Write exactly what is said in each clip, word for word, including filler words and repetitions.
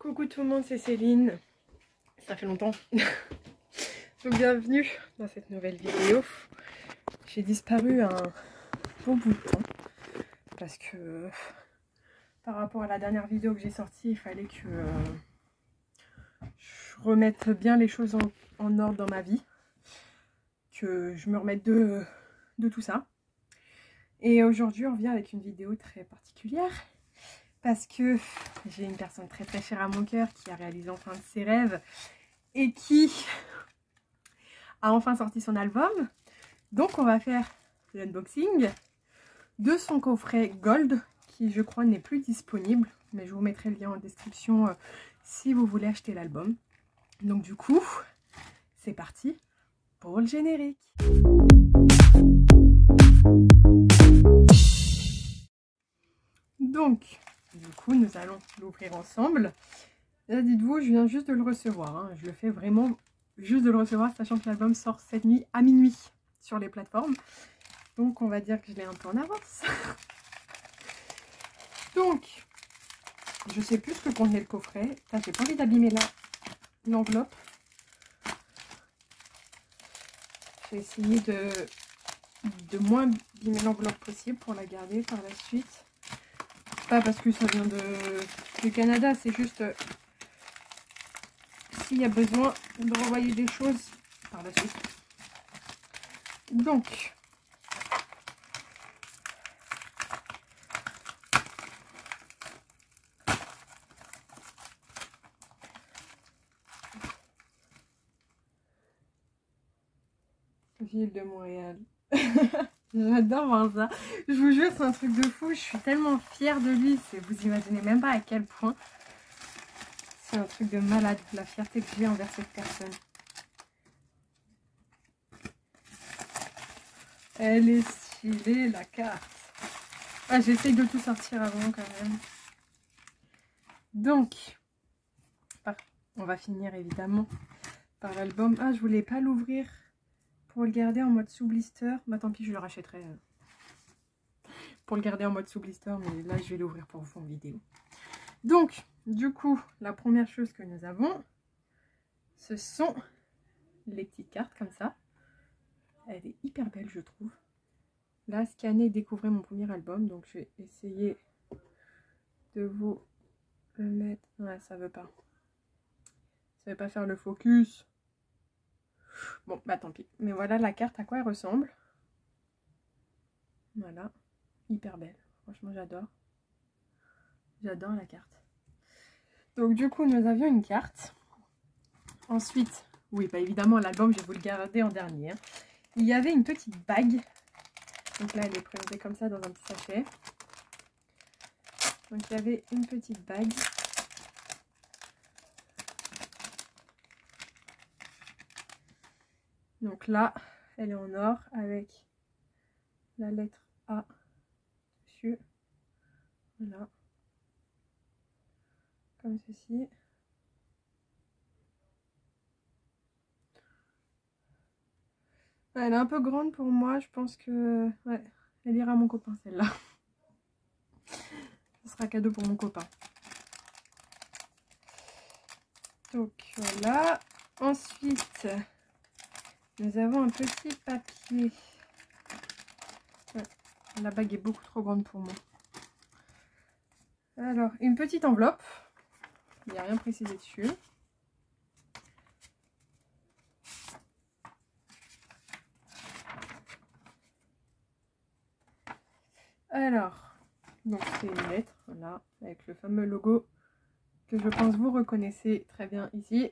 Coucou tout le monde, c'est Céline. Ça fait longtemps. Donc bienvenue dans cette nouvelle vidéo. J'ai disparu un bon bout de temps parce que par rapport à la dernière vidéo que j'ai sortie, il fallait que euh, je remette bien les choses en, en ordre dans ma vie, que je me remette de, de tout ça. Et aujourd'hui on revient avec une vidéo très particulière parce que j'ai une personne très très chère à mon cœur qui a réalisé enfin de ses rêves et qui a enfin sorti son album. Donc on va faire l'unboxing de son coffret Gold qui je crois n'est plus disponible, mais je vous mettrai le lien en description euh, si vous voulez acheter l'album. Donc du coup c'est parti pour le générique. Donc du coup nous allons l'ouvrir ensemble. Là dites-vous, je viens juste de le recevoir, hein. Je le fais vraiment juste de le recevoir, sachant que l'album sort cette nuit à minuit sur les plateformes. Donc on va dire que je l'ai un peu en avance. Donc, je sais plus ce que contenait le coffret. J'ai pas envie d'abîmer l'enveloppe. J'ai essayé de, de moins abîmer l'enveloppe possible pour la garder par la suite. Pas parce que ça vient de, du Canada, c'est juste euh, s'il y a besoin de renvoyer des choses par la suite. Donc, ville de Montréal. J'adore voir ça. Je vous jure, c'est un truc de fou. Je suis tellement fière de lui. Vous imaginez même pas à quel point. C'est un truc de malade, la fierté que j'ai envers cette personne. Elle est stylée, la carte. Ah, j'essaye de tout sortir avant quand même. Donc, on va finir évidemment par l'album. Ah, je voulais pas l'ouvrir pour le garder en mode sous blister. Bah tant pis, je le rachèterai pour le garder en mode sous blister. Mais là, je vais l'ouvrir pour vous en vidéo. Donc, du coup, la première chose que nous avons, ce sont les petites cartes comme ça. Elle est hyper belle, je trouve. Là, scanner et découvrir mon premier album. Donc, je vais essayer de vous le mettre. Ouais, ça veut pas. Ça veut pas faire le focus. Bon, bah tant pis. Mais voilà la carte, à quoi elle ressemble. Voilà. Hyper belle. Franchement, j'adore. J'adore la carte. Donc, du coup, nous avions une carte. Ensuite, oui, bah évidemment, l'album, je vais vous le garder en dernier. Hein. Il y avait une petite bague. Donc là, elle est présentée comme ça dans un petit sachet. Donc, il y avait une petite bague. Donc là, elle est en or avec la lettre A dessus. Voilà. Comme ceci. Elle est un peu grande pour moi, je pense que ouais, elle ira à mon copain celle-là. Ce sera cadeau pour mon copain. Donc voilà. Ensuite, nous avons un petit papier. Ouais, la bague est beaucoup trop grande pour moi. Alors, une petite enveloppe. Il n'y a rien précisé dessus. Alors, donc c'est une lettre, là, avec le fameux logo que je pense vous reconnaissez très bien ici.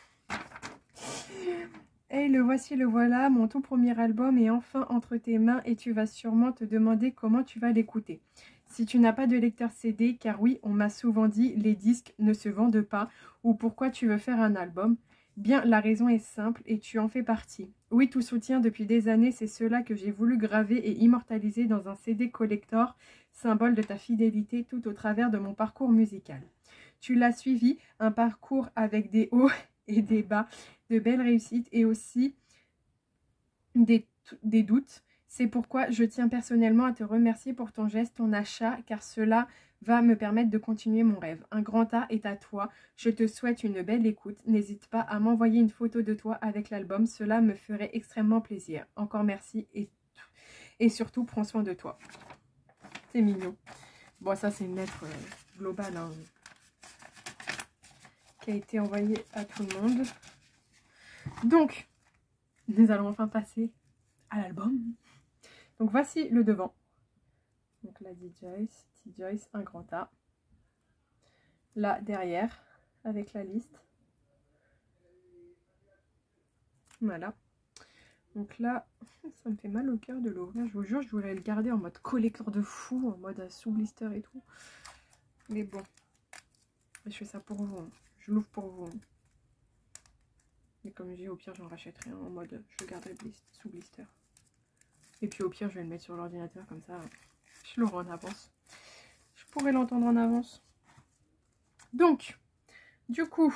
Et le voici, le voilà, mon tout premier album est enfin entre tes mains et tu vas sûrement te demander comment tu vas l'écouter. Si tu n'as pas de lecteur C D, car oui, on m'a souvent dit les disques ne se vendent pas, ou pourquoi tu veux faire un album. Bien, la raison est simple et tu en fais partie. Oui, tout soutien depuis des années, c'est cela que j'ai voulu graver et immortaliser dans un C D collector, symbole de ta fidélité tout au travers de mon parcours musical. Tu l'as suivi, un parcours avec des hauts et des bas, de belles réussites et aussi des, des doutes. C'est pourquoi je tiens personnellement à te remercier pour ton geste, ton achat, car cela va me permettre de continuer mon rêve. Un grand A est à toi. Je te souhaite une belle écoute. N'hésite pas à m'envoyer une photo de toi avec l'album. Cela me ferait extrêmement plaisir. Encore merci et, et surtout, prends soin de toi. » C'est mignon. Bon, ça, c'est une lettre euh, globale hein, qui a été envoyée à tout le monde. Donc, nous allons enfin passer à l'album. Donc, voici le devant. Donc là, D-Joyce, T-Joyce, un grand A. Là, derrière, avec la liste. Voilà. Donc là, ça me fait mal au cœur de l'ouvrir. Je vous jure, je voulais le garder en mode collector de fou, en mode sous blister et tout. Mais bon, je fais ça pour vous. Hein. Je l'ouvre pour vous. Hein. Et comme je dis, au pire, j'en rachèterai un en mode je le garderai sous blister. Et puis au pire, je vais le mettre sur l'ordinateur comme ça. Je l'aurai en avance. Je pourrais l'entendre en avance. Donc, du coup,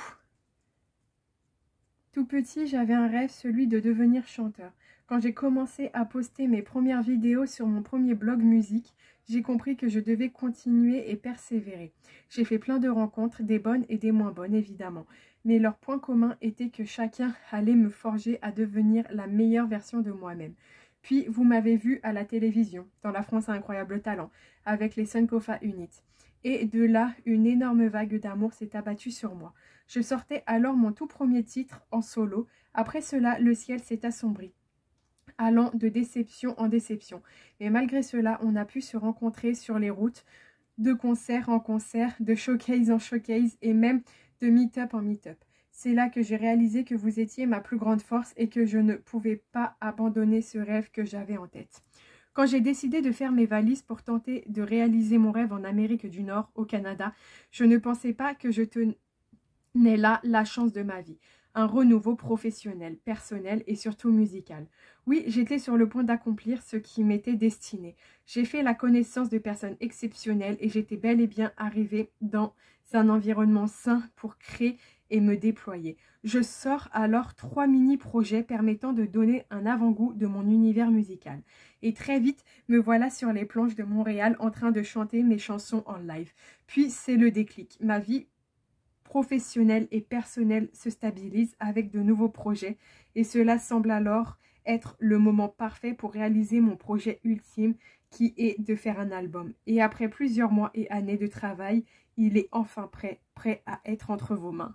tout petit, j'avais un rêve, celui de devenir chanteur. Quand j'ai commencé à poster mes premières vidéos sur mon premier blog musique, j'ai compris que je devais continuer et persévérer. J'ai fait plein de rencontres, des bonnes et des moins bonnes évidemment. Mais leur point commun était que chacun allait me forger à devenir la meilleure version de moi-même. Puis vous m'avez vu à la télévision, dans La France a un incroyable talent, avec les Sankofa Unit. Et de là, une énorme vague d'amour s'est abattue sur moi. Je sortais alors mon tout premier titre en solo. Après cela, le ciel s'est assombri, allant de déception en déception. Mais malgré cela, on a pu se rencontrer sur les routes, de concert en concert, de showcase en showcase et même de meet-up en meet-up. C'est là que j'ai réalisé que vous étiez ma plus grande force et que je ne pouvais pas abandonner ce rêve que j'avais en tête. Quand j'ai décidé de faire mes valises pour tenter de réaliser mon rêve en Amérique du Nord, au Canada, je ne pensais pas que je tenais là la chance de ma vie. Un renouveau professionnel, personnel et surtout musical. Oui, j'étais sur le point d'accomplir ce qui m'était destiné. J'ai fait la connaissance de personnes exceptionnelles et j'étais bel et bien arrivée dans un environnement sain pour créer et me déployer. Je sors alors trois mini-projets permettant de donner un avant-goût de mon univers musical. Et très vite, me voilà sur les planches de Montréal en train de chanter mes chansons en live. Puis c'est le déclic. Ma vie professionnelle et personnelle se stabilise avec de nouveaux projets et cela semble alors être le moment parfait pour réaliser mon projet ultime qui est de faire un album. Et après plusieurs mois et années de travail, il est enfin prêt, prêt à être entre vos mains.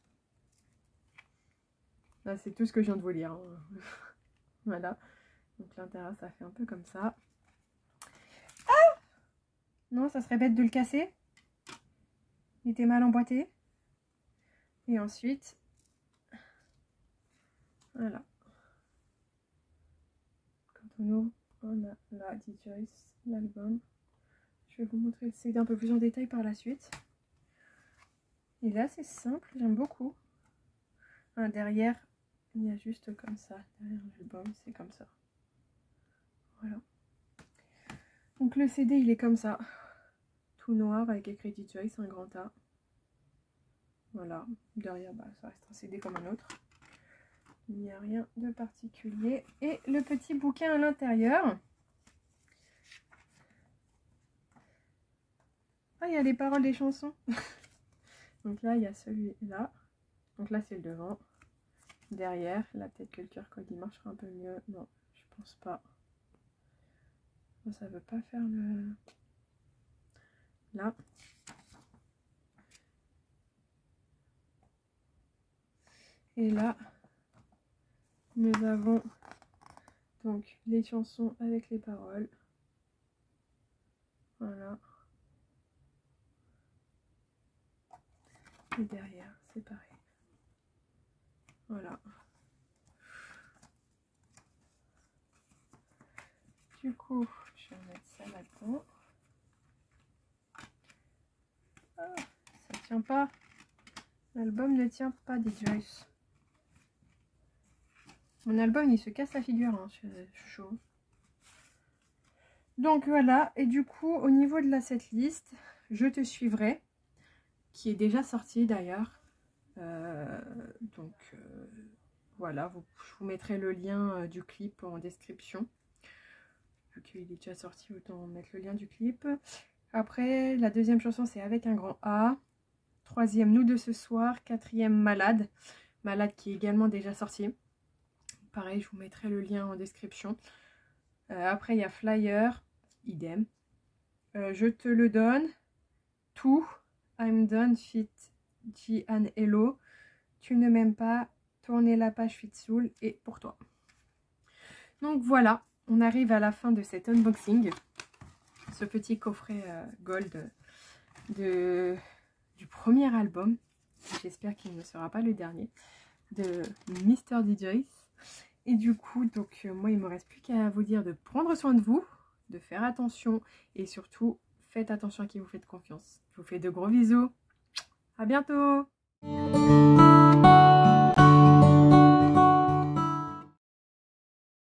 C'est tout ce que je viens de vous lire. Hein. Voilà. Donc l'intérieur, ça fait un peu comme ça. Ah! Non, ça serait bête de le casser. Il était mal emboîté. Et ensuite, voilà. Quand on ouvre, on a la D-Joyce, l'album. Je vais vous montrer le C D un peu plus en détail par la suite. Il est assez simple, j'aime beaucoup. Hein, derrière, il y a juste comme ça. Derrière l'album, c'est comme ça. Voilà. Donc le C D, il est comme ça. Tout noir avec écrit D-Joyce, un grand A. Voilà. Derrière, bah, ça reste un C D comme un autre. Il n'y a rien de particulier. Et le petit bouquin à l'intérieur. Ah, il y a les paroles des chansons. Donc là, il y a celui-là. Donc là, c'est le devant. Derrière, là, peut-être que le Q R code, il marchera un peu mieux. Non, je pense pas. Ça veut pas faire le... Là. Et là, nous avons donc les chansons avec les paroles. Voilà. Et derrière, c'est pareil. Voilà. Du coup, je vais mettre ça là-dedans. Ah, ça tient pas. L'album ne tient pas, D-Joyce. Mon album, il se casse la figure, hein, c'est chaud. Donc voilà, et du coup, au niveau de la setlist, Je te suivrai, qui est déjà sorti d'ailleurs. Euh, donc euh, voilà, vous, je vous mettrai le lien euh, du clip en description. Vu qu'il est déjà sorti, autant mettre le lien du clip. Après, la deuxième chanson, c'est avec un grand A. Troisième, Nous deux ce soir. Quatrième, Malade. Malade qui est également déjà sorti. Pareil, je vous mettrai le lien en description. Euh, après, il y a Flyer. Idem. Euh, je te le donne. Tout. I'm done. Fit. G and Hello. Tu ne m'aimes pas. Tourner la page Fit Soul. Et pour toi. Donc voilà. On arrive à la fin de cet unboxing. Ce petit coffret euh, gold de, du premier album. J'espère qu'il ne sera pas le dernier. De Mister D J. Et du coup, donc euh, moi il ne me reste plus qu'à vous dire de prendre soin de vous, de faire attention et surtout faites attention à qui vous faites confiance. Je vous fais de gros bisous. À bientôt.